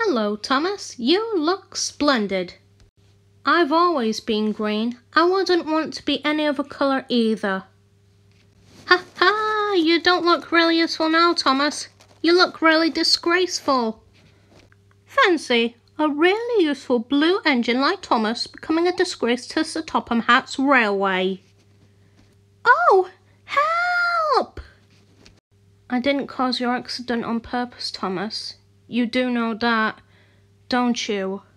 Hello, Thomas. You look splendid. I've always been green. I wouldn't want to be any other colour either. Ha ha! You don't look really useful now, Thomas. You look really disgraceful. Fancy a really useful blue engine like Thomas becoming a disgrace to Sir Topham Hatt's railway. Oh, help! I didn't cause your accident on purpose, Thomas. You do know that, don't you?